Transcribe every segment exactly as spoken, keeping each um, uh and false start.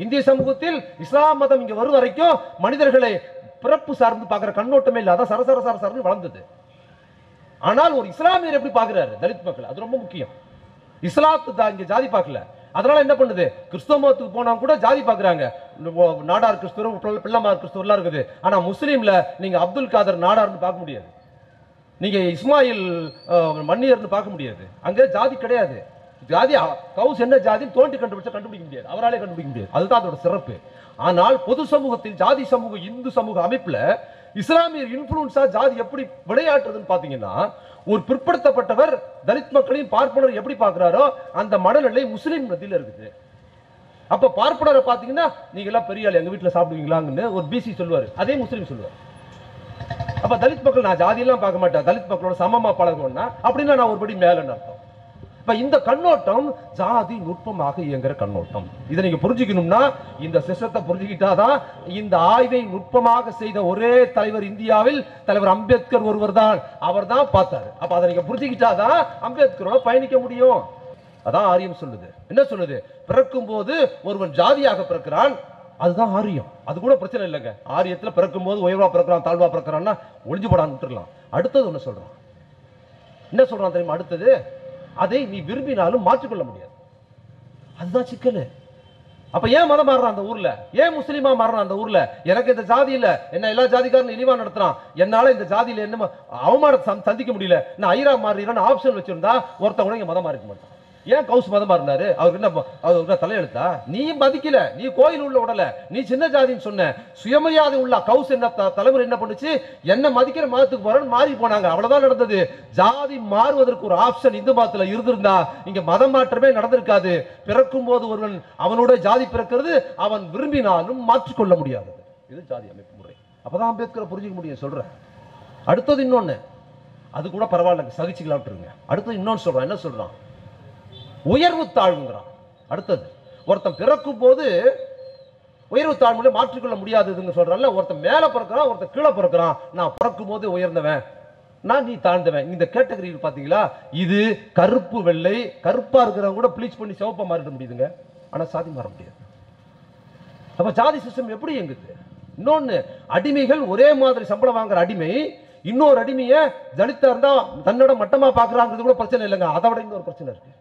இந்திய சமூகத்தில் இஸ்லாம் மதம் இங்க வரும் வரைக்கும் மனிதர்களை பிறப்பு சார்ந்து பார்க்கிற கண்ணோட்டமே இல்ல, அதான் சரசர சரசரன்னு வளர்ந்தது. ஆனால் ஒரு இஸ்லாமியர் எப்படி பார்க்கிறாரு தலித் மக்கள், அது ரொம்ப முக்கியம். இஸ்லாத்து தான் இங்க ஜாதி பார்க்கல. அதனால என்ன பண்ணுது, கிறிஸ்தவ மதத்துக்கு போனா கூட ஜாதி பார்க்கறாங்க. நாடார் கிறிஸ்தவர், பிள்ளைமார் கிறிஸ்தவர்லாம் இருக்குது. ஆனா முஸ்லீம்ல நீங்க அப்துல் காதர் நாடார்னு பார்க்க முடியாது, நீங்க இஸ்மாயில் மன்னியர்னு பார்க்க முடியாது. அங்க ஜாதி கிடையாது. ஜாதி கவுஸ் என்ன ஜாதி தோண்டி கண்டுபிடிச்சா கண்டுபிடிக்க முடியாது, அவராலே கண்டுபிடிக்க முடியாது. அதுதான் அதோட சிறப்பு. ஆனால் பொது சமூகத்தில் ஜாதி சமூக இந்து சமூக அமைப்புல இஸ்லாமியர் இன்ஃப்ளூயன்ஸா ஜாதி எப்படி விளையாட்டுறதுன்னு பாத்தீங்கன்னா, ஒரு பிற்படுத்தப்பட்டவர் தலித் மக்களையும் பார்ப்பனர் எப்படி பார்க்கிறாரோ அந்த மனநிலை முஸ்லீம் மத்தியில் இருக்குது. அப்ப பார்ப்பனரை பாத்தீங்கன்னா நீங்க எல்லாம் பெரிய ஆள், எங்க வீட்டுல சாப்பிடுவீங்களான்னு ஒரு பிசி சொல்லுவாரு, அதே முஸ்லீம் சொல்லுவார். அப்ப தலித் மக்கள் நான் ஜாதியெல்லாம் பார்க்க மாட்டேன், தலித் மக்களோட சமமா பழகணும்னா அப்படின்னா நான் ஒருபடி மேலன்னு அர்த்தம். இப்ப இந்த கண்ணோட்டம் ஜாதி நுட்பமாக இயங்குற கண்ணோட்டம். இதை நீங்க புரிஞ்சுக்கணும்னா இந்த சிஸ்டத்தை புரிஞ்சுக்கிட்டாதான். இந்த ஆய்வை நுட்பமாக செய்த ஒரே தலைவர் இந்தியாவில் தலைவர் அம்பேத்கர் ஒருவர் தான், அவர் தான் பார்த்தாரு. அப்ப அதை நீங்க புரிஞ்சுக்கிட்டாதான் அம்பேத்கரோட பயணிக்க முடியும். அதான் ஆரியம் சொல்லுது. என்ன சொல்லுது, பிறக்கும் போது ஒருவன் ஜாதியாக பிறக்கிறான், அதுதான் ஆரியம். அது கூட பிரச்சனை இல்லைங்க. ஆரியத்துல பிறக்கும் போது உயர்வா பிறக்கிறான் தாழ்வா பிறக்கிறான்னா ஒளிஞ்சு போடான்னு விட்டுறலாம். அடுத்தது ஒண்ணு சொல்றான், என்ன சொல்றான் தெரியுமா, அடுத்தது அதை நீ விரும்பினாலும் மாற்றிக்கொள்ள முடியாது. அதுதான் சிக்கல். அப்ப ஏன் மதம் மாறுறான் அந்த ஊர்ல, ஏன் முஸ்லீமா மாறுறான் அந்த ஊர்ல, எனக்கு இந்த ஜாதி இல்ல, என்ன எல்லா ஜாதிக்காரனும் இழிவா நடத்துறான், என்னால இந்த ஜாதியில என்ன அவமானத்தை சந்திக்க முடியல, நான் ஐரா மாறிடுறேன்னு ஆப்ஷன் வச்சிருந்தா ஒருத்தன் கூட இங்க மதம் மாறிக்க மாட்டான். ஏன் கவுஸ் மதம் மாறினாரு, அவருக்கு என்ன அவருக்கு தலையெழுத்தா, நீ மதிக்கல, நீ கோயில் உள்ள உடல, நீ சின்ன ஜாதின்னு சொன்ன, சுயமரியாதை உள்ள கவுஸ் என்ன தலைவர் என்ன பண்ணுச்சு, என்ன மதிக்கிற மதத்துக்கு போறன்னு மாறி போனாங்க. அவ்வளவுதான் நடந்தது. ஜாதி மாறுவதற்கு ஒரு ஆப்ஷன் இந்து மதத்துல இருந்திருந்தா இங்க மதம் மாற்றமே நடந்திருக்காது. பிறக்கும் போது ஒருவன் அவனோட ஜாதி பிறக்கிறது, அவன் விரும்பினாலும் மாற்றிக்கொள்ள முடியாது. இது ஜாதி அமைப்பு முறை. அப்பதான் அம்பேத்கரை புரிஞ்சுக்க முடியும் சொல்றேன். அடுத்தது இன்னொன்னு, அது கூட பரவாயில்ல சகிச்சுக்கலாம் விட்டுருங்க. அடுத்தது இன்னொன்னு சொல்றான், என்ன சொல்றான், உயர்வு தாழ்வுங்கிறான். அடுத்தது ஒருத்தன் பிறக்கும் போது உயர்வு தாழ்வுல மாற்றிக்கொள்ள முடியாதுன்னு சொல்றான்ல, ஒருத்தன் மேல பிறக்கிறான் ஒருத்தன் கீழே பிறக்கிறான். நான் பிறக்கும் போது உயர்ந்தவன், நான் நீ தாழ்ந்தவன். இந்த கேட்டகரி பாத்தீங்களா, இது கருப்பு வெள்ளை, கருப்பா இருக்கிறவங்க கூட ப்ளீச் பண்ணி சிவப்பா மாறிட முடியுதுங்க, ஆனா சாதி மாற முடியாது. அப்ப ஜாதி சிஸ்டம் எப்படி எங்குது. இன்னொன்னு, அடிமைகள் ஒரே மாதிரி சம்பளம் வாங்குற அடிமை இன்னொரு அடிமைய தலித்தா இருந்தா தன்னோட மட்டமா பாக்குறாங்கிறது கூட பிரச்சனை இல்லைங்க. அதை விட இன்னொரு பிரச்சனை இருக்கு.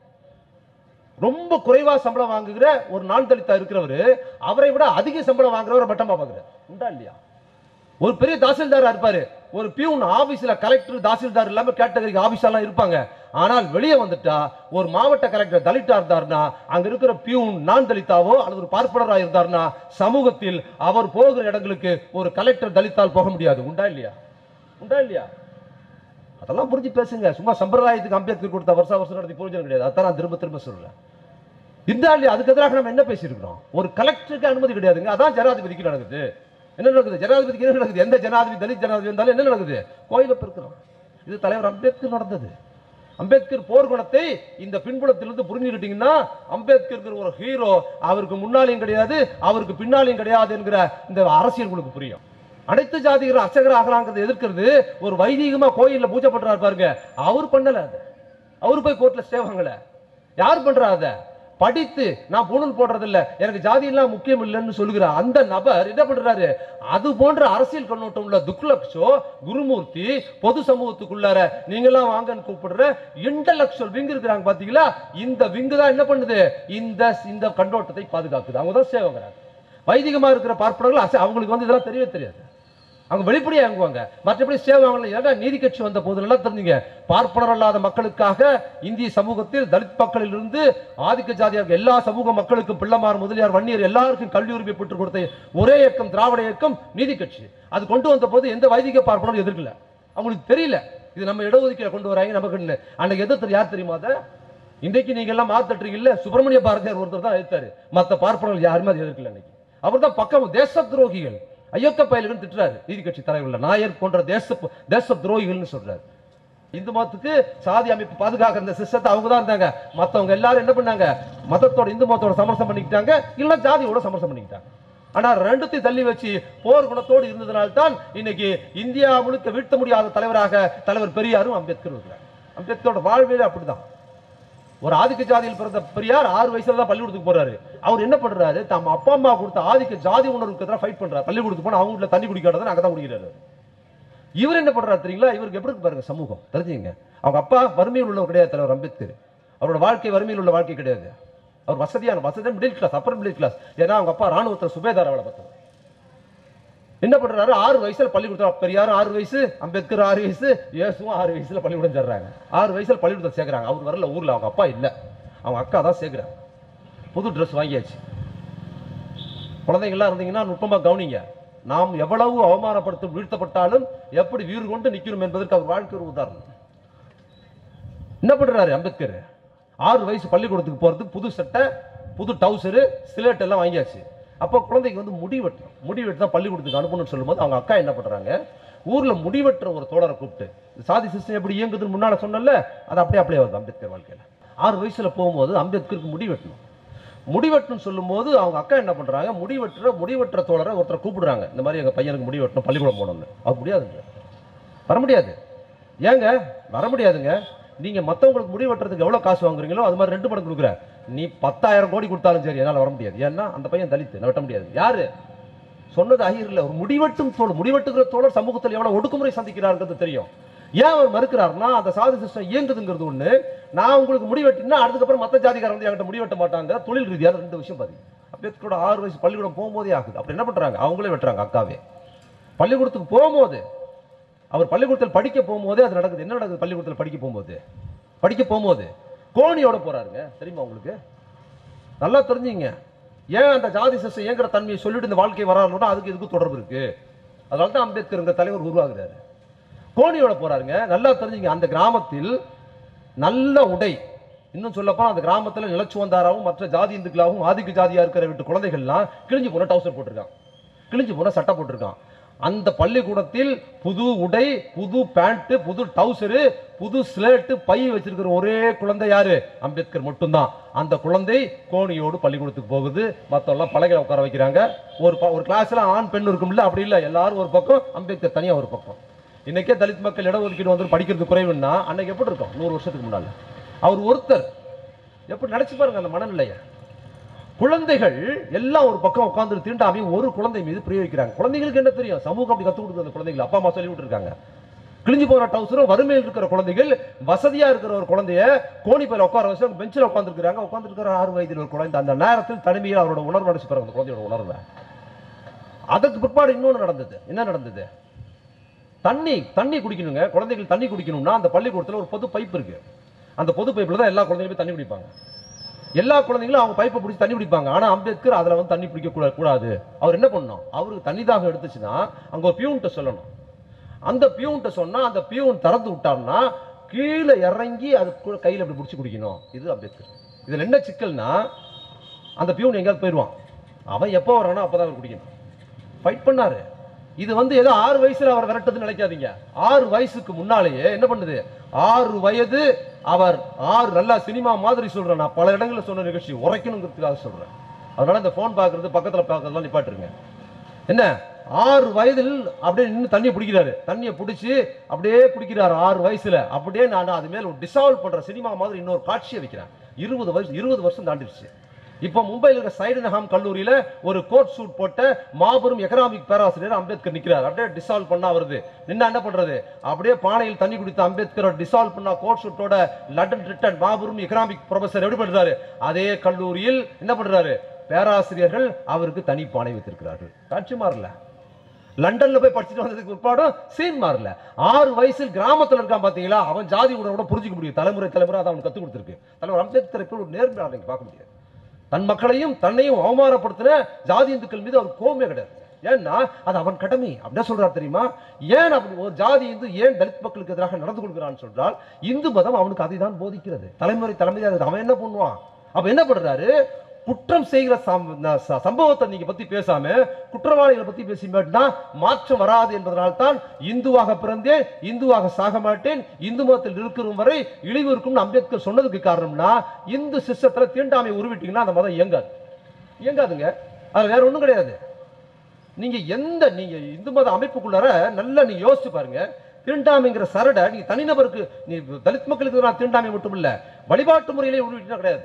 ரொம்ப குறைவா சம்பளம் வாங்குகிற ஒரு நான் தலித்தா இருக்கிறவரு அவரை விட அதிக சம்பளம் வாங்குறவர் மட்டமா பாக்குறாரு. உண்டா இல்லையா? ஒரு பெரிய தாசில்தாரா இருப்பாரு, ஒரு பியூன் ஆபீஸ்ல கலெக்டர் தாசில்தார் இல்லாம கேட்டகரி ஆபீஸெல்லாம் இருப்பாங்க. ஆனால் வெளியே வந்துட்டா ஒரு மாவட்ட கலெக்டர் தலித்தா இருந்தார்னா அங்க இருக்கிற பியூன் நான் தலித்தாவோ அல்லது ஒரு பார்ப்பனரா இருந்தார்னா சமூகத்தில் அவர் போகிற இடங்களுக்கு ஒரு கலெக்டர் தலித்தால் போக முடியாது. உண்டா இல்லையா? உண்டா இல்லையா? அதெல்லாம் புரிஞ்சு பேசுங்க. சும்மா சம்பிரதாயத்துக்கு அம்பேத்கர் கொடுத்த வருஷ வருஷம் நடத்தி புரிஞ்சு கிடையாது. அதான் நான் திரும்ப திரும்ப சொல்றேன். இருந்தா இல்லையா? அதுக்கு எதிராக நம்ம என்ன பேசியிருக்கிறோம்? ஒரு கலெக்டருக்கு அனுமதி கிடையாதுங்க. அதான் ஜனாதிபதிக்கு நடக்குது. என்ன நடக்குது? ஜனாதிபதிக்கு என்ன நடக்குது? எந்த ஜனாதிபதி தலித் ஜனாதிபதி இருந்தாலும் என்ன நடக்குது? கோயில பெருக்கிறோம். இது தலைவர் அம்பேத்கர் நடந்தது. அம்பேத்கர் போர்க்குணத்தை இந்த பின்புலத்திலிருந்து புரிஞ்சுக்கிட்டீங்கன்னா அம்பேத்கர் ஒரு ஹீரோ, அவருக்கு முன்னாலையும் கிடையாது அவருக்கு பின்னாலையும் கிடையாது என்கிற இந்த அரசியல் உங்களுக்கு புரியும். அனைத்து ஜாதிகளும் அர்ச்சகர் ஆகலாங்கிறத எதிர்க்கிறது ஒரு வைதீகமா கோயில்ல பூஜை பண்றாரு பாருங்க, அவர் பண்ணல. அது அவரு போய் கோர்ட்ல ஸ்டே வாங்கல. யார் பண்றா? அத படித்து நான் பூணூல் போடுறது இல்ல, எனக்கு ஜாதி எல்லாம் முக்கியம் இல்லைன்னு சொல்லுகிற அந்த நபர் என்ன பண்றாரு? அது போன்ற அரசியல் கண்ணோட்டம் உள்ள துக்லக்ஷோ குருமூர்த்தி பொது சமூகத்துக்குள்ளார நீங்க எல்லாம் வாங்கன்னு கூப்பிடுற இன்டலெக்சுவல் விங்கு இருக்கிறாங்க பாத்தீங்களா, இந்த விங்கு தான் என்ன பண்ணுது? இந்த இந்த கண்ணோட்டத்தை பாதுகாக்குது. அவங்க தான் சேவங்கிறாங்க. வைதிகமா இருக்கிற பார்ப்பனர்கள் அவங்களுக்கு வந்து இதெல்லாம் தெரியவே தெரியாது. அவங்க வெளிப்படையா இயங்குவாங்க. மற்றபடி சேவாங்கல. ஏன்னா நீதி கட்சி வந்த போது எல்லாம் தெரிஞ்சுங்க, பார்ப்பனர் அல்லாத மக்களுக்காக இந்திய சமூகத்தில் தலித் மக்களில் இருந்து ஆதிக்க ஜாதியாக எல்லா சமூக மக்களுக்கும் பிள்ளைமார் முதலியார் வன்னியர் எல்லாருக்கும் கல்வி உரிமை பெற்றுக் கொடுத்த ஒரே இயக்கம் திராவிட இயக்கம் நீதி கட்சி. அது கொண்டு வந்த போது எந்த வைதிக பார்ப்பனரும் எதிர்க்கல. அவங்களுக்கு தெரியல இது நம்ம இடஒதுக்கீடு கொண்டு வராங்க நமக்கு. அன்னைக்கு எதிர்த்து யார் தெரியுமா? அதை இன்றைக்கு நீங்க எல்லாம் மாத்தட்டுறீங்க இல்ல, சுப்பிரமணிய பாரதியார் ஒருத்தர் தான் எதிர்த்தாரு. மற்ற பார்ப்பனர்கள் யாருமே அது எதிர்க்கல. அன்னைக்கு அவர் தான் பக்கம் தேச துரோகிகள் ஐயக்க பயல்கள் திட்டுறாரு. நீதி கட்சி தலைவர்கள் நாயர் போன்ற தேச தேச துரோகிகள்னு சொல்றாரு. இந்து மதத்துக்கு சாதி அமைப்பு பாதுகாக்கிற இந்த சிஸ்டத்தை அவங்க தான் இருந்தாங்க. மற்றவங்க எல்லாரும் என்ன பண்ணாங்க? மதத்தோட இந்து மதத்தோட சமரசம் பண்ணிக்கிட்டாங்க, இல்ல ஜாதியோட சமரசம் பண்ணிக்கிட்டாங்க. ஆனா ரெண்டுத்தையும் தள்ளி வச்சு போர் குணத்தோடு இருந்ததனால்தான் இன்னைக்கு இந்தியா முழுக்க வீழ்த்த முடியாத தலைவராக தலைவர் பெரியாரும் அம்பேத்கர் இருக்கிறார். அம்பேத்கரோட வாழ்வே அப்படிதான். ஒரு ஆதிக்க ஜாதியில் பிறந்த பெரியார் ஆறு வயசுல தான் பள்ளிக்கூடத்துக்கு போறாரு. அவர் என்ன பண்றாரு, தம் அப்பா அம்மா கொடுத்த ஆதிக்க ஜாதி உணர்வுக்கு எதிராக ஃபைட் பண்றாரு. பள்ளிக்கூடத்துக்கு போனா அவங்க வீட்டுல தண்ணி குடிக்காதது அங்கதான் குடிக்கிறாரு. இவர் என்ன பண்றாரு தெரியுங்களா, இவருக்கு எப்படி பாருங்க சமூகம் தெரிஞ்சுங்க. அவங்க அப்பா வறுமையில் உள்ளவர் கிடையாது தலைவர் அம்பேத்கர். அவரோட வாழ்க்கை வறுமையில் உள்ள வாழ்க்கை கிடையாது. அவர் வசதியான வசதியான middle class, upper middle class. ஏன்னா அவங்க அப்பா ராணுவத்தில் சுபேதார் வேலை பார்த்தவர். என்ன பண்றாரு, ஆறு வயசுல பள்ளிக்கூடம், பெரியாரும் ஆறு வயசு, அம்பேத்கர் ஆறு வயசு, இயேசுவும் ஆறு வயசுல பள்ளிக்கூடம் சேர்றாங்க. ஆறு வயசுல பள்ளிக்கூடத்தை சேர்க்கிறாங்க. அவர் வரல ஊர்ல, அவங்க அப்பா இல்ல, அவங்க அக்கா தான் சேர்க்கிறாங்க. புது ட்ரெஸ் வாங்கியாச்சு. குழந்தைங்கள்லாம் இருந்தீங்கன்னா நுட்பமா கவனிங்க. நாம் எவ்வளவு அவமானப்படுத்த வீழ்த்தப்பட்டாலும் எப்படி வீறு கொண்டு நிற்கணும் என்பதற்கு அவர் வாழ்க்கை ஒரு உதாரணம். என்ன பண்றாரு அம்பேத்கர், ஆறு வயசு பள்ளிக்கூடத்துக்கு போறதுக்கு புது சட்டை, புது டவுசரு, சிலேட் எல்லாம் வாங்கியாச்சு. அப்போ குழந்தைக்கு வந்து முடி வெட்டணும். முடி வெட்டு தான் பள்ளிக்கூடத்துக்கு அனுப்பணும்னு சொல்லும்போது அவங்க அக்கா என்ன பண்றாங்க, ஊர்ல முடிவெற்ற ஒரு தோழரை கூப்பிட்டு, சாதி சிஸ்டம் எப்படி இயங்குதுன்னு முன்னால சொன்னல, அது அப்படியே அப்படியே வருது அம்பேத்கர் வாழ்க்கையில. ஆறு வயசுல போகும்போது அம்பேத்கருக்கு முடி வெட்டணும். முடிவெட்டணும் சொல்லும் போது அவங்க அக்கா என்ன பண்றாங்க, முடிவெற்ற முடிவெற்ற தோழரை ஒருத்தரை கூப்பிடுறாங்க, இந்த மாதிரி எங்க பையனுக்கு முடி வெட்டணும், பள்ளிக்கூடம் போகணும்னு. அது முடியாதுங்க, வர முடியாது. ஏங்க வர முடியாதுங்க, நீங்க மத்தவங்களுக்கு முடி வெட்டுறதுக்கு எவ்வளவு காசு வாங்குறீங்களோ அது மாதிரி ரெண்டு மடங்கு கொடுக்குற, நீ பத்தாயிரம் கோடி கொடுத்தாலும் சரி என்னால வர முடியாது. ஏன்னா அந்த பையன் தலித்து, நான் வெட்ட முடியாது. யாரு சொன்னது ஐயர் இல்ல, ஒரு முடிவெட்டும் தோழர், முடிவெட்டுகிற தோழர் சமூகத்தில் எவ்வளவு ஒடுக்குமுறை சந்திக்கிறார்ன்றது தெரியும். ஏன் அவர் மறுக்கிறார்னா, அந்த சாதி சிஸ்டம் இயங்குதுங்கிறது ஒண்ணு, நான் உங்களுக்கு முடிவெட்டினா அதுக்கப்புறம் மத்த ஜாதிகாரன் வந்து என்கிட்ட முடிவெட்ட மாட்டாங்க. தொழில் ரீதியான ரெண்டு விஷயம் பாருங்க. அம்பேத்கரோட ஆறு வயசு பள்ளிக்கூடம் போகும்போதே ஆகுது. அப்படி என்ன பண்றாங்க, அவங்களே வெட்டுறாங்க அக்காவே. பள்ளிக்கூடத்துக்கு போகும்போது, அவர் பள்ளிக்கூடத்தில் படிக்க போகும்போதே அது நடக்குது. என்ன நடக்குது, பள்ளிக்கூடத்தில் படிக்க போகும்போது படிக்க போகும்போது கோணியோட போறாருங்க. தெரியுமா உங்களுக்கு, நல்லா தெரிஞ்சுங்க. ஏன் அந்த ஜாதி சிஸ்டம் இயங்குற தன்மையை சொல்லிட்டு இந்த வாழ்க்கை வராருன்னா அதுக்கு இதுக்கு தொடர்பு இருக்கு. அதனால தான் அம்பேத்கர் இந்த தலைவர் உருவாகிறாரு. கோணியோட போறாருங்க. நல்லா தெரிஞ்சுங்க, அந்த கிராமத்தில் நல்ல உடை, இன்னும் சொல்லப்போனா அந்த கிராமத்தில் நிலச்சுவந்தாராவும் மற்ற ஜாதி இந்துக்களாகவும் ஆதிக்க ஜாதியா இருக்கிற வீட்டு குழந்தைகள்லாம் கிழிஞ்சு போன டவுசர் போட்டிருக்கான், கிழிஞ்சு போன சட்டை போட்டிருக்கான். அந்த பள்ளிக்கூடத்தில் புது உடை, புது பேண்ட், புது டவுசரு, புது ஸ்லேட்டு, பை வச்சிருக்கிற ஒரே குழந்தை யாரு, அம்பேத்கர் மட்டும்தான். அந்த குழந்தை கோணியோடு பள்ளிக்கூடத்துக்கு போகுது. மற்றெல்லாம் பலகையில உட்கார வைக்கிறாங்க. ஒரு ஒரு கிளாஸ்ல ஆண் பெண் இருக்கும்ல, அப்படி இல்லை, எல்லாரும் ஒரு பக்கம், அம்பேத்கர் தனியா ஒரு பக்கம். இன்னைக்கே தலித் மக்கள் இடஒதுக்கீடு வந்து படிக்கிறது குறைவுன்னா அன்னைக்கு எப்படி இருக்கும், நூறு வருஷத்துக்கு முன்னால அவர் ஒருத்தர். எப்படி நினைச்சு பாருங்க அந்த மனநிலைய. குழந்தைகள் எல்லாம் ஒரு பக்கம் உட்கார்ந்து தீண்டாமே ஒரு குழந்தை மீது பிரயோகிக்கிறாங்க. குழந்தைகளுக்கு என்ன தெரியும், சமூகம் அப்படி கத்து கொடுக்குது. அந்த குழந்தைகள் அப்பா அம்மா சொல்லி விட்டுருக்காங்க. கிழிஞ்சு போற டவுசரும் வறுமையில் இருக்கிற குழந்தைகள், வசதியா இருக்கிற ஒரு குழந்தைய கோணி பையில உட்கார வச்சு பெஞ்சில் உட்கார்ந்து இருக்கிறாங்க. உட்கார்ந்து இருக்கிற ஆறு வயதில் ஒரு குழந்தை அந்த நேரத்தில் தனிமையில் அவரோட உணர்வு அடைச்சு பாருங்க, அந்த குழந்தையோட உணர்வை. அதுக்கு பிற்பாடு இன்னொன்று நடந்தது. என்ன நடந்தது, தண்ணி தண்ணி குடிக்கணுங்க. குழந்தைகள் தண்ணி குடிக்கணும்னா அந்த பள்ளிக்கூடத்தில் ஒரு பொது பைப் இருக்கு. அந்த பொது பைப்ல தான் எல்லா குழந்தைகளுமே தண்ணி குடிப்பாங்க. எல்லா குழந்தைகளும் அவங்க பைப்பை பிடிச்சி தண்ணி குடிப்பாங்க. ஆனா அம்பேத்கர் அதுல வந்து தண்ணி பிடிக்க கூடாது. அவர் என்ன பண்ணணும், அவருக்கு தண்ணி தாகம் எடுத்துச்சுன்னா அங்க ஒரு பியூன்ட்ட சொல்லணும். அந்த பியூன்ட்ட சொன்னா அந்த பியூன் திறந்து விட்டார்னா கீழே இறங்கி அது கையில அப்படி பிடிச்சி குடிக்கணும். இது அம்பேத்கர். இதுல என்ன சிக்கல்னா, அந்த பியூன் எங்கேயாவது போயிடுவான், அவன் எப்போ வரானோ அப்பதான் அவர் குடிக்கணும். ஃபைட் பண்ணாரு. இது வந்து ஏதோ ஆறு வயசுல அவர் விரட்டதுன்னு நினைக்காதீங்க. ஆறு வயசுக்கு முன்னாலேயே என்ன பண்ணுது, ஆறு வயது அவர் ஆறு, நல்லா சினிமா மாதிரி சொல்றேன், நான் பல இடங்களில் சொன்ன நிகழ்ச்சி உரைக்கணுங்கிறதுக்காக சொல்றேன். அதனால இந்த போன் பாக்குறது பக்கத்துல பாக்குறதுலாம் நிப்பாட்டுருங்க. என்ன, ஆறு வயதில் அப்படியே நின்று தண்ணியை பிடிக்கிறாரு. தண்ணியை பிடிச்சி அப்படியே குடிக்கிறாரு ஆறு வயசுல. அப்படியே நான் அது மேல டிசால்வ் பண்ற சினிமா மாதிரி இன்னொரு காட்சியை வைக்கிறேன். இருபது வயசு இருபது வருஷம் தாண்டிடுச்சு. இப்போ மும்பையில் இருக்கிற சைடன்ஹாம் கல்லூரியில ஒரு கோட் சூட் போட்ட மாபெரும் எகனாமிக் பேராசிரியர் அம்பேத்கர் நிக்கிறார். அப்படியே டிசால்வ் பண்ணா வருது. நின்னா என்ன பண்றது, அப்படியே பானையில் தண்ணி குடித்த அம்பேத்கர் டிசால்வ் பண்ணா கோட் சூட்டோட லண்டன் ரிட்டன் மாபெரும் எகனாமிக் ப்ரொஃபசர் எப்படி பண்றாரு, அதே கல்லூரியில் என்ன பண்றாரு, பேராசிரியர்கள் அவருக்கு தனி பானை வைத்திருக்கிறார்கள். காட்சி மாறல. லண்டன்ல போய் படிச்சுட்டு வந்ததுக்கு பிற்பாடும் சீன் மாறல. ஆறு வயசில் கிராமத்தில் இருக்கான் பாத்தீங்களா, அவன் ஜாதி உணர்வோட புரிஞ்சுக்க முடியும். தலைமுறை தலைமுறை அதை அவனுக்கு கத்துக் கொடுத்திருக்கு. தலைவர் அம்பேத்கரை போய் ஒரு நேர்மையாளர் பார்க்க முடியாது. தன் மக்களையும் தன்னையும் அவமானப்படுத்தின ஜாதி இந்துக்கள் மீது அவர் கோபமே கிடையாது. ஏன்னா அது அவன் கடமை. அப்படின்னா சொல்றாரு தெரியுமா, ஏன் அப்படி ஒரு ஜாதி இந்து ஏன் தலித் மக்களுக்கு எதிராக நடந்து கொள்கிறான்னு சொல்றால், இந்து மதம் அவனுக்கு அதை தான் போதிக்கிறது. தலைமுறை தலைமுறை அவன் என்ன பண்ணுவான், அப்ப என்ன பண்றாரு, குற்றம் செய்கிற சம்பவத்தை நீங்க பத்தி பேசாம குற்றவாளிகளை பத்தி பேசினா மாற்றம் வராது என்பதனால் தான் இந்துவாக பிறந்தேன், இந்துவாக சாக மாட்டேன், இந்து மதத்தில் இருக்கிற வரை இழிவு இருக்கும் அம்பேத்கர் சொன்னதுக்கு காரணம்னா, இந்து சிஸ்டத்துல தீண்டாமை உருவிட்டீங்கன்னா அந்த மதம் இயங்காது. இயங்காதுங்க. அது வேற ஒண்ணும் கிடையாது. நீங்க எந்த நீங்க இந்து மத அமைப்புக்குள்ளார நல்லா நீங்க யோசிச்சு பாருங்க. தீண்டாமைங்கிற சரடை நீ தனிநபருக்கு, நீ தலித் மக்களுக்கு நான் தீண்டாமை மட்டும் இல்ல, வழிபாட்டு முறையிலே உருவிட்டா கிடையாது.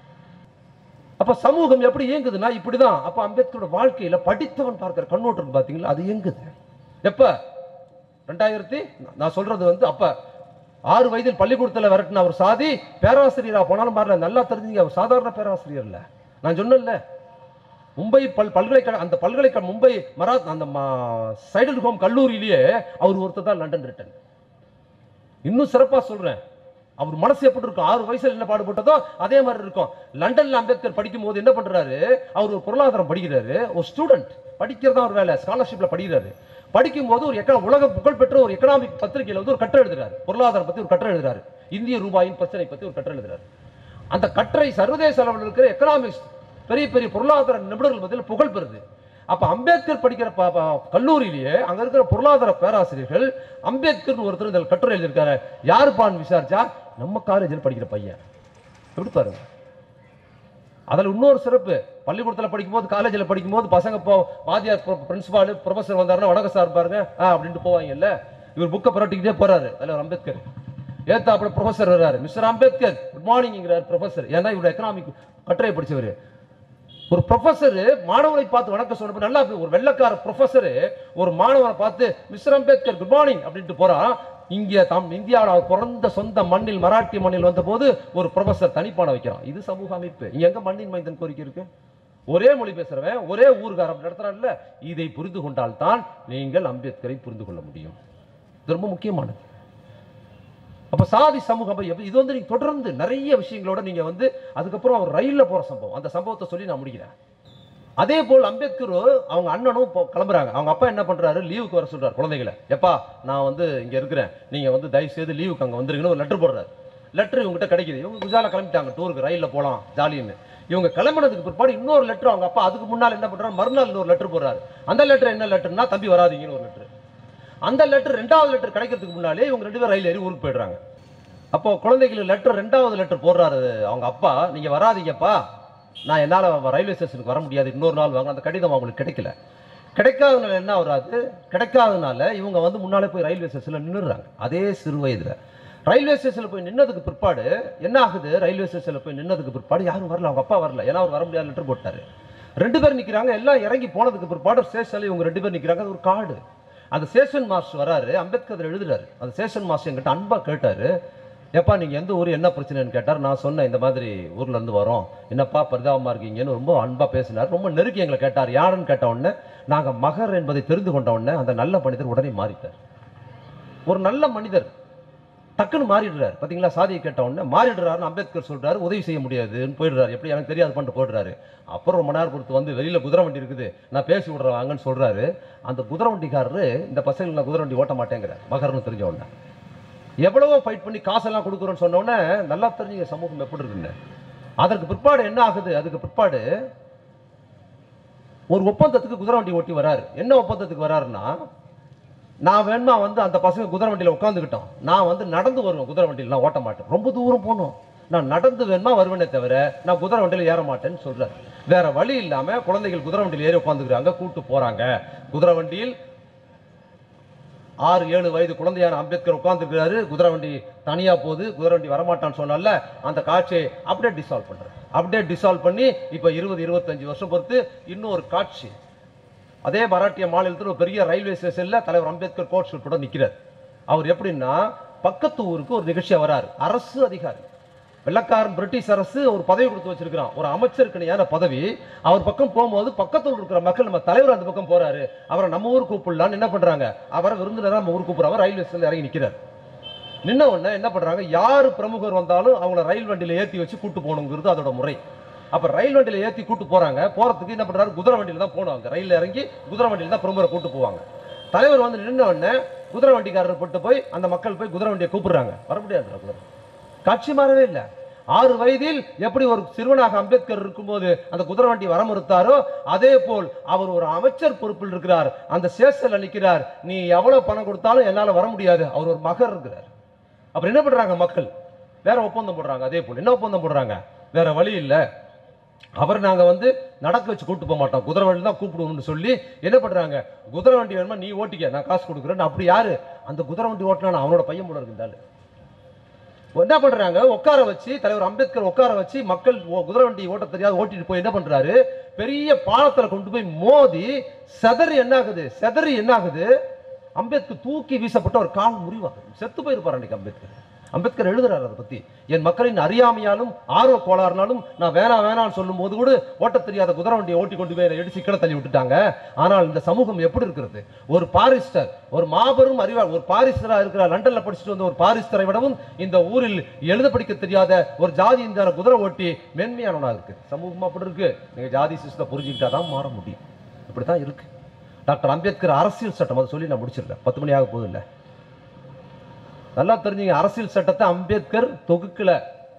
அப்ப சமூகம் எப்படி இயங்குதுன்னா இப்படிதான். அப்ப அம்பேத்கரோட வாழ்க்கையில படித்தவன் பார்க்கிற கண்ணோட்டம் பாத்தீங்களா, அது இயங்குது. எப்ப ரெண்டாயிரத்தி நான் சொல்றது வந்து அப்ப ஆறு வயதில் பள்ளிக்கூடத்தில் விரட்டின அவர் சாதி பேராசிரியரா போனாலும் மாறல. நல்லா தெரிஞ்சுங்க, அவர் சாதாரண பேராசிரியர் இல்ல. நான் சொன்னேன்ல, மும்பை பல் பல்கலைக்கழக அந்த பல்கலைக்கழக மும்பை மராத் அந்த சைடல் ஹோம் கல்லூரியிலேயே அவர் ஒருத்தர் தான் லண்டன் ரிட்டன். இன்னும் சிறப்பா சொல்றேன், அவர் மனசு எப்படி இருக்கும், ஆறு வயசுல என்ன பாடுபட்டதோ அதே மாதிரி இருக்கும். லண்டன்ல அம்பேத்கர் படிக்கும் போது என்ன பண்றாரு, அவர் ஒரு பொருளாதாரம் படிக்கிறாரு, ஒரு ஸ்டூடெண்ட் படிக்கிறதா ஒரு வேலை, ஸ்காலர்ஷிப்ல படிக்கிறாரு. படிக்கும் போது ஒரு உலக புகழ்பெற்ற ஒரு எக்கனாமிக் பத்திரிகையில வந்து ஒரு கட்டுரை எழுதுறாரு, பொருளாதாரம் பத்தி ஒரு கட்டுரை எழுதுறாரு, இந்திய ரூபாயின் பிரச்சனை பத்தி ஒரு கட்டுரை எழுதுறாரு. அந்த கட்டுரை சர்வதேச அளவில் இருக்கிற எக்கனாமிக்ஸ் பெரிய பெரிய பொருளாதார நிபுணர்கள் மத்தியில் புகழ் பெறுது. அப்ப அம்பேத்கர் படிக்கிற கல்லூரியிலேயே அங்க இருக்கிற பொருளாதார பேராசிரியர்கள் அம்பேத்கர் ஒருத்தர் இந்த கட்டுரை எழுதியிருக்காரு. யாருப்பான்னு விசாரிச்சா நம்ம காலேஜில் படிக்கிற பையன். எப்படி பாருங்க. அதில் இன்னொரு சிறப்பு, பள்ளிக்கூடத்தில் படிக்கும்போது காலேஜில் படிக்கும்போது பசங்க போ வாத்தியார் பிரின்சிபால் ப்ரொஃபஸர் வந்தாருன்னா வணக்கம் சார் பாருங்க ஆ அப்படின்ட்டு போவாங்கல்ல. இவர் புக்கை புரட்டிக்கிட்டே போறாரு. அதில் அம்பேத்கர் ஏத்தா அப்படி ப்ரொஃபஸர் வர்றாரு, மிஸ்டர் அம்பேத்கர் குட் மார்னிங்கிறார் ப்ரொஃபஸர். ஏன்னா இவரோட எக்கனாமிக் கட்டுரை படிச்சவர். ஒரு ப்ரொஃபஸர் மாணவனை பார்த்து வணக்கம் சொல்றப்ப நல்லா, ஒரு வெள்ளக்கார ப்ரொஃபஸர் ஒரு மாணவனை பார்த்து மிஸ்டர் அம்பேத்கர் குட் மார்னிங் அப்படின்ட்டு போறான். இங்கே தம் இந்தியாவில் பிறந்த சொந்த மண்ணில் மராட்டிய மண்ணில் வந்த போது ஒரு ப்ரொஃபஸர் தனிப்பான வைக்கிறான். இது சமூக அமைப்பு. இங்க எங்க மண்ணின் மைந்தன் கோரிக்கை இருக்கு? ஒரே மொழி பேசுறவன் ஒரே ஊர்காரம் நடத்துறான்ல. இதை புரிந்து கொண்டால் தான் நீங்கள் அம்பேத்கரை புரிந்து கொள்ள முடியும். இது ரொம்ப முக்கியமானது. அப்ப சாதி சமூகம் இது வந்து நீங்க தொடர்ந்து நிறைய விஷயங்களோட நீங்க வந்து அதுக்கப்புறம் அவர் ரயில்ல போற சம்பவம், அந்த சம்பவத்தை சொல்லி நான் முடிக்கிறேன். அதே போல் அம்பேத்கர் அவங்க அண்ணனும் கிளம்புறாங்க. அவங்க அப்பா என்ன பண்றாரு, லீவுக்கு வர சொல்றாரு குழந்தைகளை. எப்பா நான் வந்து இங்க இருக்கிறேன், நீங்க வந்து தயவு செய்து லீவுக்கு அங்க வந்துருங்கன்னு ஒரு லெட்டர் போடுறாரு. லெட்டர் இவங்ககிட்ட கிடைக்குது. இவங்க குஜால கிளம்பிட்டாங்க டூருக்கு, ரயில்ல போலாம் ஜாலின்னு. இவங்க கிளம்பினதுக்கு பிற்பாடு இன்னொரு லெட்டர் அவங்க அப்பா அதுக்கு முன்னால் என்ன பண்றாரு, மறுநாள் இன்னொரு லெட்டர் போடுறாரு. அந்த லெட்டர் என்ன லெட்டர்னா, தம்பி வராதீங்கன்னு ஒரு லெட்டர். அந்த லெட்டர் ரெண்டாவது லெட்டர் கிடைக்கிறதுக்கு முன்னாலே இவங்க ரெண்டு பேரும் ரயில் ஏறி ஊருக்கு போயிடுறாங்க. அப்போ குழந்தைகளுக்கு லெட்டர் ரெண்டாவது லெட்டர் போடுறாரு அவங்க அப்பா, நீங்க வராதீங்கப்பா, நான் என்னால் ரயில்வே ஸ்டேஷனுக்கு வர முடியாது, இன்னொரு நாள் வாங்க. அந்த கடிதம் அவங்களுக்கு கிடைக்கல. கிடைக்காதனால என்ன வராது, கிடைக்காதனால இவங்க வந்து முன்னாலே போய் ரயில்வே ஸ்டேஷனில் நின்றுறாங்க. அதே சிறு வயதில் ரயில்வே ஸ்டேஷனில் போய் நின்னதுக்கு பிற்பாடு என்ன ஆகுது, ரயில்வே ஸ்டேஷனில் போய் நின்னதுக்கு பிற்பாடு யாரும் வரல, அவங்க அப்பா வரல, ஏன்னா அவர் வர முடியாது லெட்டர் போட்டாரு. ரெண்டு பேர் நிற்கிறாங்க. எல்லாம் இறங்கி போனதுக்கு பிற்பாடு ஸ்டேஷனில் இவங்க ரெண்டு பேர் நிற்கிறாங்க. அது ஒரு காடு. அந்த ஸ்டேஷன் மாஸ்டர் வராரு, அம்பேத்கர் எழுதுறாரு. அந்த ஸ்டேஷன் மாஸ்டர் என்கிட்ட அன்பா கேட்டாரு, எப்பா நீங்க எந்த ஊர் என்ன பிரச்சனைன்னு கேட்டார். நான் சொன்னேன் இந்த மாதிரி ஊர்ல இருந்து வரோம், என்னப்பா பரிதாபமா இருக்கீங்கன்னு ரொம்ப அன்பா பேசினார். ரொம்ப நெருக்கி எங்களை கேட்டார். யாருன்னு கேட்ட உடனே நாங்க மகர் என்பதை தெரிந்து கொண்ட உடனே அந்த நல்ல மனிதர் உடனே மாறிட்டார். ஒரு நல்ல மனிதர் டக்குன்னு மாறிடுறாரு. பாத்தீங்களா, சாதியை கேட்ட உடனே மாறிடுறாரு. அம்பேத்கர் சொல்றாரு உதவி செய்ய முடியாதுன்னு போயிடுறாரு. எப்படி எனக்கு தெரியாது பண்ணிட்டு போயிடுறாரு. அப்புறம் ரொம்ப நேரம் கொடுத்து வந்து வெளியில குதிரை வண்டி இருக்குது, நான் பேசி விடுறவாங்கன்னு சொல்றாரு. அந்த குதிரை வண்டிக்காரரு இந்த பசங்க நான் குதிரை வண்டி ஓட்ட மாட்டேங்கிறார் மகர்னு தெரிஞ்ச உடனே. எவ்வளவோ ஃபைட் பண்ணி காசெல்லாம் கொடுக்குறோன்னு சொன்ன உடனே நல்லா தெரிஞ்சுங்க சமூகம் எப்படி இருக்குன்னு. அதற்கு பிற்பாடு என்ன ஆகுது, அதுக்கு பிற்பாடு ஒரு ஒப்பந்தத்துக்கு குதிரை வண்டி ஓட்டி வராரு. என்ன ஒப்பந்தத்துக்கு வராருன்னா, நான் வேணுமா வந்து அந்த பசங்க குதிரை வண்டியில் உட்காந்துக்கிட்டோம், நான் வந்து நடந்து வருவேன், குதிரை வண்டியில் நான் ஓட்ட மாட்டேன், ரொம்ப தூரம் போகணும், நான் நடந்து வேணுமா வருவேனே தவிர நான் குதிரை வண்டியில் ஏற மாட்டேன்னு சொல்றாரு. வேற வழி இல்லாம குழந்தைகள் குதிரை வண்டியில் ஏறி உட்காந்துக்கிறாங்க, கூட்டு போறாங்க. குதிரை வண்டியில் ஆறு ஏழு வயது குழந்தையான அம்பேத்கர் உட்கார்ந்துருக்கிறாரு. குதிரை வண்டி தனியா போகுது, குதிரை வண்டி வரமாட்டான்னு சொன்னால அந்த காட்சியை அப்படியே டிசால்வ் பண்றாரு. அப்படியே டிசால்வ் பண்ணி இப்ப இருபது இருபத்தஞ்சு வருஷம் பொறுத்து இன்னொரு காட்சி, அதே மராட்டிய மாநிலத்தில் ஒரு பெரிய ரயில்வே ஸ்டேஷன்ல தலைவர் அம்பேத்கர் கோட் ஷூட்டோட நிக்கிறார். அவர் எப்படின்னா, பக்கத்து ஊருக்கு ஒரு நிகழ்ச்சியா வராரு. அரசு அதிகாரி, வெள்ளக்காரன் பிரிட்டிஷ் அரசு ஒரு பதவி கொடுத்து வச்சிருக்கிறான், ஒரு அமைச்சருக்கு பதவி. அவர் பக்கம் போகும்போது பக்கத்தில் இருக்கிற மக்கள், நம்ம தலைவர் அந்த பக்கம் போறாரு, அவரை நம்ம ஊர் கூப்பிடலான்னு என்ன பண்றாங்க, அவரை விருந்தினரா நம்ம ஊர் கூப்பிடுறாங்க. ரயில்வே ஸ்டேஷன்ல இறங்கி நிக்கிறார். நின்ன உடனே என்ன பண்றாங்க, யாரு பிரமுகர் வந்தாலும் அவங்கள ரயில் வண்டியில ஏற்றி வச்சு கூட்டு போகணுங்கிறது அதோட முறை. அப்ப ரயில் வண்டியில ஏற்றி கூட்டு போறாங்க. போறதுக்கு என்ன பண்றாரு, குதிரை வண்டியில தான் போடுவாங்க. ரயில்ல இறங்கி குதிரை வண்டியில தான் பிரமுகரை கூட்டு போவாங்க. தலைவர் வந்து நின்ன உடனே குதிரை வண்டிக்காரர் போட்டு போய் அந்த மக்கள் போய் குதிரை வண்டியை கூப்பிடுறாங்க. வர முடியாது. காட்சி மாறவே இல்லை. ஆறு வயதில் எப்படி ஒரு சிறுவனாக அம்பேத்கர் இருக்கும்போது அந்த குதிரை வண்டி வர மறுத்தாரோ, அதே போல் அவர் ஒரு அமைச்சர் பொறுப்பில் இருக்கிறார். அந்த ஸ்டேஷன்ல நிற்கிறார். நீ எவ்வளவு பணம் கொடுத்தாலும் என்னால வர முடியாது. அவர் ஒரு மகர் இருக்கிறார். அப்புறம் என்ன பண்றாங்க மக்கள், வேற ஒப்பந்தம் போடுறாங்க. அதே போல் என்ன ஒப்பந்தம் போடுறாங்க, வேற வழி இல்லை, அவர் நாங்க வந்து நடக்க வச்சு கூட்டு போக மாட்டோம், குதிரை வண்டி தான் கூப்பிடுவோம்னு சொல்லி என்ன பண்றாங்க, குதிரை வண்டி வேணுமா நீ ஓட்டிக்க நான் காசு கொடுக்குறேன். அப்படி யாரு அந்த குதிரை வண்டி ஓட்டினா அவனோட பையன் போல இருந்தாரு. என்ன பண்றாங்க, உட்கார வச்சு தலைவர் அம்பேத்கர் உட்கார வச்சு மக்கள் குதிரை வண்டி ஓட்ட தெரியாது ஓட்டிட்டு போய் என்ன பண்றாரு, பெரிய பாலத்துல கொண்டு போய் மோதி செதறி என்ன ஆகுது, செதறி என்ன ஆகுது, அம்பேத்கர் தூக்கி வீசப்பட்ட ஒரு கால் முறிவாகுது, செத்து போயிருப்பார் அன்னைக்கு அம்பேத்கர். அம்பேத்கர் எழுதுறாரு அதை பத்தி, என் மக்களின் அறியாமையாலும் ஆர்வ கோளாறுனாலும் நான் வேணா வேணான்னு சொல்லும் போது கூட ஓட்ட தெரியாத குதிரை வண்டியை ஓட்டி கொண்டு போய் எடுத்து கீழே தள்ளி விட்டுட்டாங்க. ஆனால் இந்த சமூகம் எப்படி இருக்கிறது, ஒரு பாரிஸ்டர், ஒரு மாபெரும் அறிவாளர், ஒரு பாரிஸ்டரா இருக்கிற லண்டன்ல படிச்சுட்டு வந்த ஒரு பாரிஸ்டரை விடவும் இந்த ஊரில் எழுத படிக்க தெரியாத ஒரு ஜாதி இந்த குதிரை ஓட்டி மென்மையானவனா இருக்கு. சமூகம் அப்படி இருக்கு. நீங்க ஜாதி சிஸ்டத்தை புரிஞ்சுக்கிட்டாதான் மாற முடியும். இப்படித்தான் இருக்கு. டாக்டர் அம்பேத்கர் அரசியல் சட்டம் அதை சொல்லி நான் முடிச்சிருக்கேன், பத்து மணி ஆக போதும் இல்லை. நல்லா தெரிஞ்சுங்க, அரசியல் சட்டத்தை அம்பேத்கர் தொகுக்கல,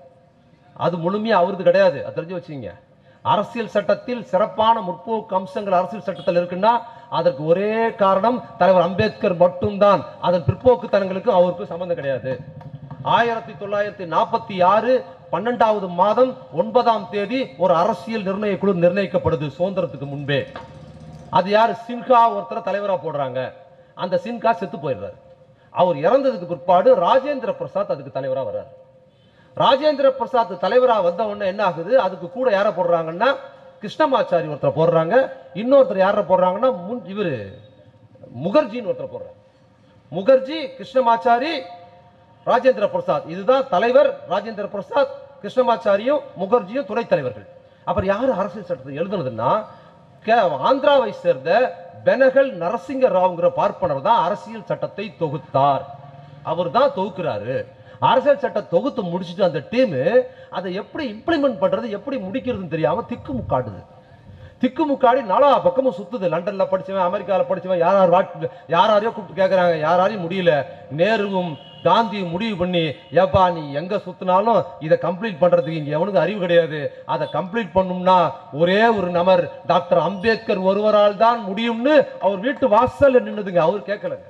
அது முழுமையா அவருக்கு கிடையாது, அது தெரிஞ்சு வச்சுங்க. அரசியல் சட்டத்தில் சிறப்பான முற்போக்கு அம்சங்கள் அரசியல் சட்டத்தில் இருக்குன்னா அதற்கு ஒரே காரணம் தலைவர் அம்பேத்கர் மட்டும்தான். அதன் பிற்போக்குத்தனங்களுக்கு அவருக்கு சம்பந்தம் கிடையாது. ஆயிரத்தி தொள்ளாயிரத்தி நாற்பத்தி ஆறு பன்னெண்டாவது மாதம் ஒன்பதாம் தேதி ஒரு அரசியல் நிர்ணய குழு நிர்ணயிக்கப்படுது சுதந்திரத்துக்கு முன்பே. அது யார், சின்ஹா ஒருத்தர தலைவரா போடுறாங்க. அந்த சின்ஹா செத்து போயிடுறாரு. அவர் இறந்ததுக்கு பிற்பாடு ராஜேந்திர பிரசாத் அதுக்கு தலைவரா வர்றாரு. ராஜேந்திர பிரசாத் தலைவரா வந்த உடனே என்ன ஆகுது, அதுக்கு கூட யார போடுறாங்கன்னா கிருஷ்ணமாச்சாரி ஒருத்தர் போடுறாங்க. இன்னொருத்தர் யார போடுறாங்கன்னா இவரு முகர்ஜின்னு ஒருத்தர் போடுறாங்க. முகர்ஜி, கிருஷ்ணமாச்சாரி, ராஜேந்திர பிரசாத், இதுதான் தலைவர். ராஜேந்திர பிரசாத், கிருஷ்ணமாச்சாரியும் முகர்ஜியும் துணைத் தலைவர்கள். அப்புறம் யாரு அரசியல் சட்டத்தை எழுதுனதுன்னா ஆந்திராவை சேர்ந்த பெனகல் நரசிங்க ராவ்ங்கிற பார்ப்பனர் தான் அரசியல் சட்டத்தை தொகுத்தார். அவர் தான் தொகுக்கிறாரு. அரசியல் சட்ட தொகுத்து முடிச்சுட்டு அந்த டீம் அதை எப்படி இம்ப்ளிமெண்ட் பண்றது, எப்படி முடிக்கிறதுன்னு தெரியாம திக்கு முக்காடுது. திக்கு முக்காடி நாலா பக்கமும் சுத்துது. லண்டன்ல படிச்சவன், அமெரிக்காவில் படிச்சவன், யார் யாரையோ கூப்பிட்டு கேட்கறாங்க, யாராலையும் முடியல. நேருவும் காந்தியும் முடிவு பண்ணி, ஏப்பா நீ எங்க சுத்தினாலும் இதை கம்ப்ளீட் பண்றதுக்கு இங்க எவனுக்கு அறிவு கிடையாது, அதை கம்ப்ளீட் பண்ணும்னா ஒரே ஒரு நபர் டாக்டர் அம்பேத்கர் ஒருவரால் தான் முடியும்னு அவர் வீட்டு வாசல்ல நின்னுதுங்க. அவர் கேட்கலங்க,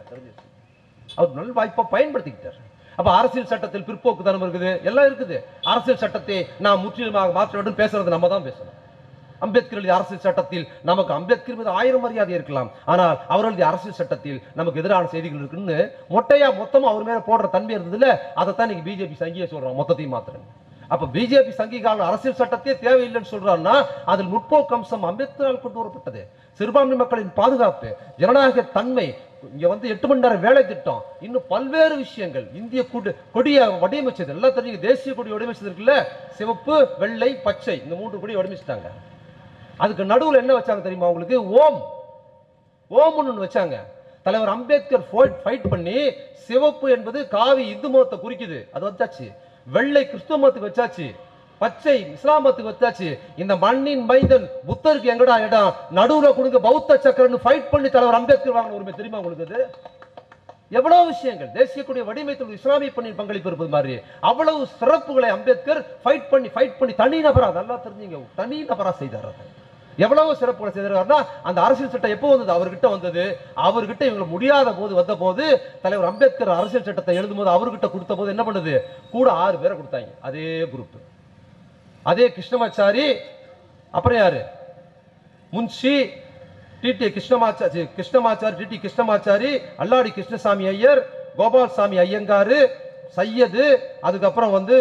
அவர் நல்ல வாய்ப்பா பயன்படுத்திக்கிட்டார். அப்ப அரசியல் சட்டத்தில் பிற்போக்குத்தனம் இருக்குது, எல்லாம் இருக்குது. அரசியல் சட்டத்தை நான் முற்றிலுமாக மாற்ற வேண்டும் பேசுறது நம்ம தான் பேசணும். அம்பேத்கர் எழுதிய அரசியல் சட்டத்தில் நமக்கு அம்பேத்கர் மீது ஆயிரம் மரியாதை இருக்கலாம், ஆனால் அவர் எழுதிய அரசியல் சட்டத்தில் நமக்கு எதிரான செய்திகள் இருக்குன்னு மொட்டையா மொத்தமா அவர் மேல போடுற தன்மை இருந்ததுல அதைத்தான் இன்னைக்கு பிஜேபி சங்கியை சொல்றான், மொத்தத்தையும் மாத்திரம். அப்ப பிஜேபி சங்கிகால அரசியல் சட்டத்தையே தேவையில்லைன்னு சொல்றான்னா அதில் முற்போக்கு அம்சம் அம்பேத்கரால் கொண்டு வரப்பட்டது. சிறுபான்மை மக்களின் பாதுகாப்பு, ஜனநாயக தன்மை, இங்க வந்து எட்டு மணி நேரம் வேலை திட்டம், இன்னும் பல்வேறு விஷயங்கள். இந்திய கொடிய வடிவமைச்சது எல்லாம் தெரிஞ்சு, தேசிய கொடி வடிவமைச்சது இருக்குல்ல, சிவப்பு, வெள்ளை, பச்சை, இந்த மூன்று கொடி வடிவமைச்சிட்டாங்க. அதுக்கு நடுவில் என்ன வச்சாங்க தெரியுமா உங்களுக்கு, ஓம் ஓம்னு வச்சாங்க. தலைவர் அம்பேத்கர் ஃபைட் பண்ணி சிவப்பு என்பது காவி இந்து மதத்தை குறிக்குது, அது வச்சாச்சு. வெள்ளை கிறிஸ்துவ மதத்துக்கு வச்சாச்சு, பச்சை இஸ்லாம் மதத்துக்கு வச்சாச்சு. இந்த மண்ணின் மைந்தன் புத்தருக்கு எங்கடா இடம், நடுவுல கொடுங்க பௌத்த சக்கரன்னு ஃபைட் பண்ணி தலைவர் அம்பேத்கர் வாங்கின உரிமை தெரியுமா உங்களுக்கு? அது எவ்வளவு விஷயங்கள், தேசிய கொடிய வடிவமைத்து இஸ்லாமிய பண்ணி பங்களிப்பு இருப்பது மாதிரி அவ்வளவு சிறப்புகளை அம்பேத்கர் ஃபைட் பண்ணி ஃபைட் பண்ணி தனி நபரா, நல்லா தெரிஞ்சுங்க, தனி நபரா செய்தார். எவ்வளவு சிறப்புகளை செய்தார்னா அந்த அரசியல் சட்டம் எப்போ வந்தது, அவர்கிட்ட வந்தது. அவர்கிட்ட இவங்க முடியாத போது வந்த போது தலைவர் அம்பேத்கர் அரசியல் சட்டத்தை எழுதும் போது அவர்கிட்ட கொடுத்த போது என்ன பண்ணுது, கூட ஆறு பேரை கொடுத்தாங்க. அதே குரூப், அதே கிருஷ்ணமாச்சாரி, அப்புறம் யாரு, முன்ஷி, டிடி கிருஷ்ணமாச்சாரி கிருஷ்ணமாச்சாரி டிடி கிருஷ்ணமாச்சாரி, அல்லாடி கிருஷ்ணசாமி ஐயர், கோபால்சாமி ஐயங்காரு, சையது, அதுக்கப்புறம் வந்து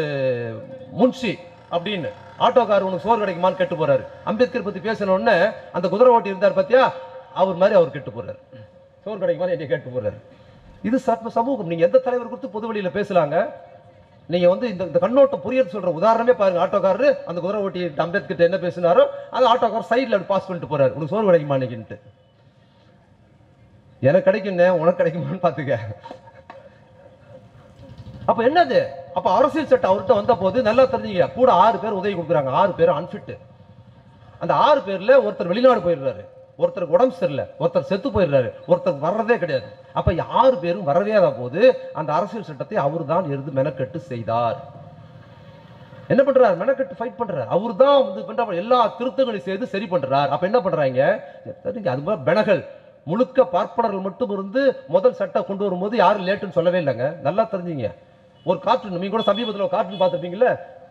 முன்ஷி அப்படின்னு. ஆட்டோக்கார் உனக்கு சோறு கிடைக்குமான்னு கேட்டு போறாரு. அம்பேத்கர் பத்தி பேசணும்னு அந்த குதிரை ஓட்டி இருந்தார் பத்தியா, அவர் மாதிரி அவர் கேட்டு போறாரு, சோறு கிடைக்குமான்னு என்னை கேட்டு போறாரு. இது சமூகம். நீங்க எந்த தலைவர் கொடுத்து பொது வழியில பேசலாங்க. நீங்க வந்து இந்த கண்ணோட்டம் புரியறது சொல்ற உதாரணமே பாருங்க. ஆட்டோக்காரரு அந்த குதிரை ஓட்டி அம்பேத்கர் என்ன பேசினாரோ அது ஆட்டோக்கார் சைட்ல பாஸ் பண்ணிட்டு போறாரு, உனக்கு சோறு கிடைக்குமா இன்னைக்குன்ட்டு. எனக்கு கிடைக்குங்க, உனக்கு கிடைக்குமான்னு பாத்துக்க. அப்ப என்னது, அப்ப அரசியல் சட்டம் அவர்கிட்ட வந்த போது நல்லா தெரிஞ்சுங்க, கூட ஆறு பேர் உதவி கொடுக்குறாங்க. ஆறு பேர் அன்பிட். அந்த ஆறு பேர்ல ஒருத்தர் வெளிநாடு போயிடுறாரு, ஒருத்தருக்கு உடம்பு சரியில்லை, ஒருத்தர் செத்து போயிடுறாரு, ஒருத்தர் வர்றதே கிடையாது. அப்ப ஆறு பேரும் வரவே போது அந்த அரசியல் சட்டத்தை அவர் தான் எழுந்து மெனக்கெட்டு செய்தார். என்ன பண்றாரு, மெனக்கெட்டு ஃபைட் பண்றாரு. அவர் தான் வந்து பண்ற எல்லா திருத்தங்களையும் செய்து சரி பண்றாரு. அப்ப என்ன பண்றாங்க, அது மாதிரி பெனகல் முழுக்க பார்ப்பனர்கள் மட்டும் இருந்து முதல் சட்டம் கொண்டு வரும்போது யாரும் லேட்டுன்னு சொல்லவே இல்லைங்க. நல்லா தெரிஞ்சுங்க. ஒரு கார்ட்டூன் நீங்க கூட சமீபத்தில் கார்ட்டூன் பார்த்துருப்பீங்கல்ல,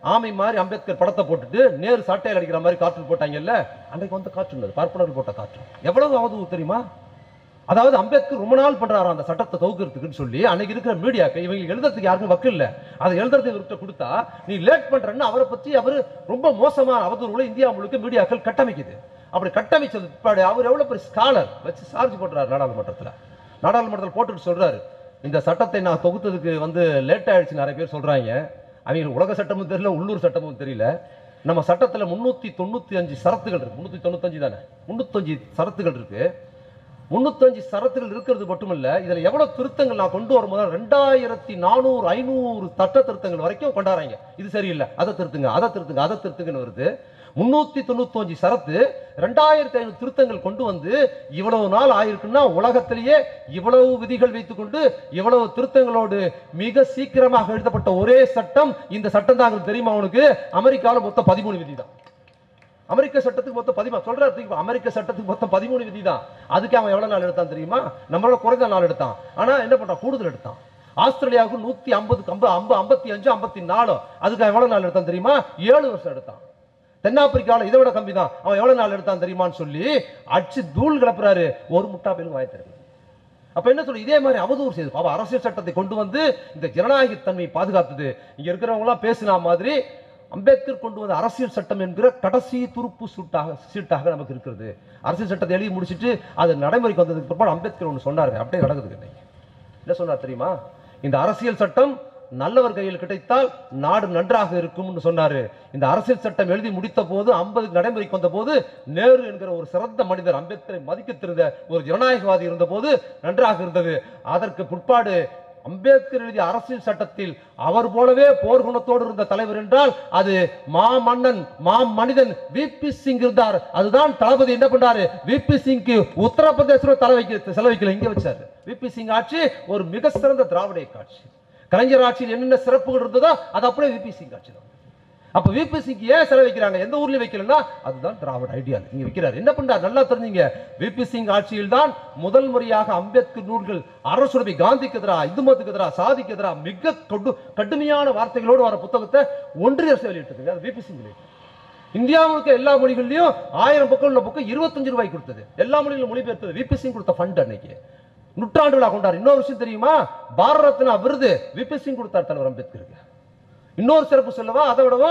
ஆமை மாதிரி அம்பேத்கர் படத்தை போட்டுட்டு நேரு சாட்டையில் அடிக்கிற மாதிரி காற்று போட்டாங்கல்ல, அன்னைக்கு வந்து காற்று பார்ப்பனர்கள் போட்ட காற்று எவ்வளவு அவதூறு தெரியுமா? அதாவது அம்பேத்கர் ரொம்ப நாள் பண்றாரு அந்த சட்டத்தை தொகுக்கிறதுக்குன்னு சொல்லி அன்னைக்கு இருக்கிற மீடியாக்கள் இவங்களுக்கு எழுதுறதுக்கு யாருக்கும் வக்கு இல்ல, அதை எழுதுறது இவர்கிட்ட கொடுத்தா நீ லேட் பண்றன்னு அவரை பத்தி அவர் ரொம்ப மோசமான அவதூறுகளை இந்தியா முழுக்க மீடியாக்கள் கட்டமைக்குது. அப்படி கட்டமைச்சது அவர் எவ்வளவு பெரிய ஸ்காலர் வச்சு சார்ஜ் போடுறாரு நாடாளுமன்றத்தில். நாடாளுமன்றத்தில் போட்டுட்டு சொல்றாரு, இந்த சட்டத்தை நான் தொகுத்ததுக்கு வந்து லேட் ஆயிடுச்சு நிறைய பேர் சொல்றாங்க. அவங்களுக்கு உலக சட்டமும் தெரியல, உள்ளூர் சட்டமும் தெரியல. நம்ம சட்டத்தில் முன்னூத்தி தொண்ணூத்தி அஞ்சு சரத்துகள் இருக்கு. முன்னூத்தி தொண்ணூத்தி அஞ்சு தானே, முன்னூத்தஞ்சு சரத்துகள் இருக்கு. முன்னூத்தஞ்சு சரத்துகள் இருக்கிறது மட்டுமல்ல, இதுல எவ்வளவு திருத்தங்கள் நான் கொண்டு வரும்போது ரெண்டாயிரத்தி நானூறு ஐநூறு சட்ட திருத்தங்கள் வரைக்கும் கொண்டாடுறாங்க. இது சரியில்லை, அதை திருத்துங்க, அதை திருத்துங்க, அதை திருத்துங்கன்னு வருது. முன்னூத்தி தொண்ணூத்தி அஞ்சு சரத்து ரெண்டாயிரத்தி ஐநூறு திருத்தங்கள் கொண்டு வந்து இவ்வளவு நாள் ஆயிருக்குன்னா உலகத்திலேயே இவ்வளவு விதிகள் வைத்துக் கொண்டு இவ்வளவு திருத்தங்களோடு மிக சீக்கிரமாக எழுதப்பட்ட ஒரே சட்டம் இந்த சட்டம் தான். தெரியுமா உனக்கு? அமெரிக்காவில் மொத்தம் பதிமூணு விதி தான். அமெரிக்க சட்டத்துக்கு மொத்தம் பதிமூணு சொல்ற அமெரிக்க சட்டத்துக்கு மொத்தம் பதிமூணு விதி தான். அதுக்கு அவன் எவ்வளவு நாள் எடுத்தான் தெரியுமா? நம்மளோட குறைந்த நாள் எடுத்தான். ஆனா என்ன பண்றான்? கூடுதல் எடுத்தான். ஆஸ்திரேலியாவுக்கு நூத்தி ஐம்பதுக்கு ஐம்பது ஐம்பத்தி அஞ்சு ஐம்பத்தி நாலு அதுக்கு எவ்வளவு நாள் எடுத்தான் தெரியுமா? ஏழு வருஷம் எடுத்தான். தென்னாப்பிரிக்காவில் இதை விட கம்மி தான். அவன் எவ்வளவு நாள் எடுத்தான் தெரியுமான்னு சொல்லி அடிச்சு தூள் கிளப்புறாரு. ஒரு முட்டா பேருக்கு வாய்த்திருக்கு. அப்ப என்ன சொல்லு, இதே மாதிரி அவதூறு செய்து பாவம் அரசியல் சட்டத்தை கொண்டு வந்து இந்த ஜனநாயக தன்மையை பாதுகாத்தது. இங்க இருக்கிறவங்க எல்லாம் பேசினா மாதிரி அம்பேத்கர் கொண்டு வந்த அரசியல் சட்டம் என்கிற கடைசி துருப்பு சூட்டாக சீட்டாக நமக்கு இருக்கிறது. அரசியல் சட்டத்தை எழுதி முடிச்சுட்டு அது நடைமுறைக்கு வந்ததுக்கு பிற்பாடு அம்பேத்கர் ஒன்று சொன்னாரு. அப்படியே நடக்குது. என்ன சொன்னார் தெரியுமா? இந்த அரசியல் சட்டம் நல்லவர் கையில் கிடைத்தால் நாடு நன்றாக இருக்கும் சொன்னாரு. இந்த அரசியல் சட்டம் எழுதி முடித்த போது ஐம்பது நடைமுறைக்கு வந்த போது நேரு என்கிற ஒரு சிறந்த மனிதர் அம்பேத்கரை மதிக்க தெரிந்த ஒரு ஜனநாயகவாதி இருந்த போது நன்றாக இருந்தது. அதற்கு பிற்பாடு அம்பேத்கர் எழுதிய அரசியல் சட்டத்தில் அவர் போலவே போர்க்குணத்தோடு இருந்த தலைவர் என்றால் அது மா மன்னன் மா மனிதன் விபி சிங் இருந்தார். அதுதான் தளபதி. என்ன பண்றாரு? விபி சிங்க்கு உத்தரப்பிரதேச தலை வைக்க செலவைக்கல, இங்க வச்சாரு. விபி சிங் ஆட்சி ஒரு மிக சிறந்த திராவிட ஆட்சி. கலைஞர் ஆட்சியில் என்னென்ன சிறப்புகள் இருந்ததோ அது அப்படியே விபி சிங் ஆட்சி தான். அப்ப விபி சிங் ஏன் செலவு வைக்கிறாங்க? எந்த ஊர்லயும் வைக்கலன்னா அதுதான் திராவிட ஐடியா இங்க வைக்கிறார். என்ன பண்றாரு? நல்லா தெரிஞ்சுங்க. விபி சிங் ஆட்சியில் தான் முதல் முறையாக அம்பேத்கர் நூல்கள் அரசுடமை காந்திக்கு எதிராக, இந்து மதத்துக்கு எதிராக, சாதிக்கு எதிராக மிக கடுமையான வார்த்தைகளோடு வர புத்தகத்தை ஒன்றிய அரசு வெளியிட்டது. அது விபி சிங். இந்தியாவுக்கு எல்லா மொழிகளிலும் ஆயிரம் பக்கம் உள்ள புக்கு இருபத்தஞ்சு ரூபாய் கொடுத்தது. எல்லா மொழிகளும் மொழிபெயர்த்தது விபி சிங் கொடுத்த ஃபண்ட். அன்னைக்கு நூற்றாண்டு விழா கொண்டாரு. இன்னொரு விஷயம் தெரியுமா? பாரத ரத்னா விருது விபி சிங் கொடுத்தார் தலைவர் அம்பேத்கருக்கு. இன்னொரு சிறப்பு சொல்லவா? அதை விடவா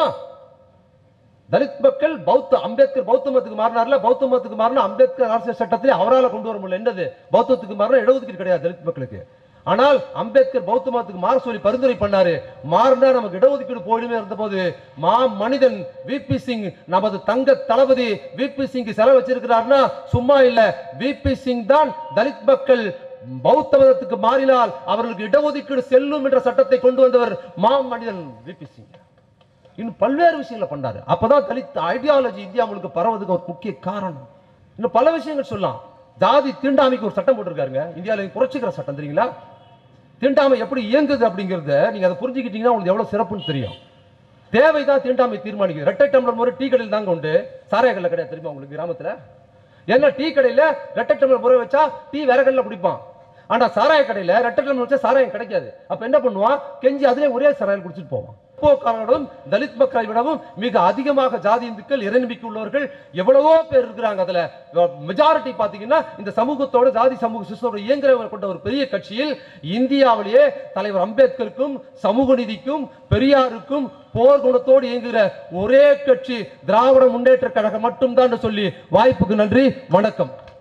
தலித் மக்கள் பௌத்த அம்பேத்கர் பௌத்த மதத்துக்கு மாறினார்ல, பௌத்த மதத்துக்கு மாறினா அம்பேத்கர் அரசியல் சட்டத்திலே அவரால் கொண்டு வர முடியல. என்னது? பௌத்தத்துக்கு மாறினா இடஒதுக்கீடு கிடையாது தலித் மக்களுக்கு. ஆனால் அம்பேத்கர் பௌத்த மதத்துக்கு மாற சொல்லி பரிந்துரை பண்ணாரு. மாறினா நமக்கு இடஒதுக்கீடு போயிடுமே இருந்த போது மா மனிதன் விபி சிங் நமது தங்க தளபதி விபி சிங் செலவு வச்சிருக்கிறார்னா சும்மா இல்ல. விபி சிங் தான் தலித் மக்கள் பௌத்த மதத்துக்கு மாறினால் அவர்களுக்கு இடஒதுக்கீடு செல்லும் என்ற சட்டத்தை கொண்டு வந்தவர் மா மனிதன் விபி சிங். இன்னும் பல்வேறு விஷயங்களை பண்ணாரு. அப்பதான் தலித் ஐடியாலஜி இந்தியா முழுக்க பரவதுக்கு ஒரு முக்கிய காரணம். இன்னும் பல விஷயங்கள் சொல்லலாம். ஜாதி தீண்டாமைக்கு ஒரு சட்டம் போட்டிருக்காருங்க. இந்தியாவில் குறைச்சிக்கிற சட்டம் தெரியுங்களா? தீண்டாமை எப்படி இயங்குது அப்படிங்கறத நீங்க அதை புரிஞ்சுக்கிட்டீங்கன்னா உங்களுக்கு எவ்வளவு சிறப்புன்னு தெரியும். தேவைதான் தீண்டாமை தீர்மானிக்குது. ரெட்டை டம்ளர் முறை டீ கடையில் தாங்க உண்டு, சாராய கடையில் கிடையாது. தெரியுமா உங்களுக்கு கிராமத்துல? ஏன்னா டீ கடையில ரெட்டை டம்ளர் முறை வச்சா டீ வேற கடையில் குடிப்பான். ஆனா சாராய கடையில ரெட்டை டம்ளர் வச்சா சாராயம் கிடைக்காது. அப்ப என்ன பண்ணுவான்? கெஞ்சி அதிலே ஒரே சாராயம் குடிச்சிட்டு போவான். தலித் மக்களை விடவும் மிக அதிகமாக ஜாதி இந்துக்கள் இறைநம்பிக்கை உள்ளவர்கள் எவ்வளவோ பேர் இருக்கிறாங்க. அதுல மெஜாரிட்டி பாத்தீங்கன்னா இந்த சமூகத்தோட ஜாதி சமூக சிஸ்டத்தோட இயங்குறவங்க கொண்ட ஒரு பெரிய கட்சியில் இந்தியாவிலேயே தலைவர் அம்பேத்கருக்கும் சமூக நீதிக்கும் பெரியாருக்கும் போர் குணத்தோடு இயங்குகிற ஒரே கட்சி திராவிட முன்னேற்ற கழகம் மட்டும்தான் சொல்லி வாய்ப்புக்கு நன்றி, வணக்கம்.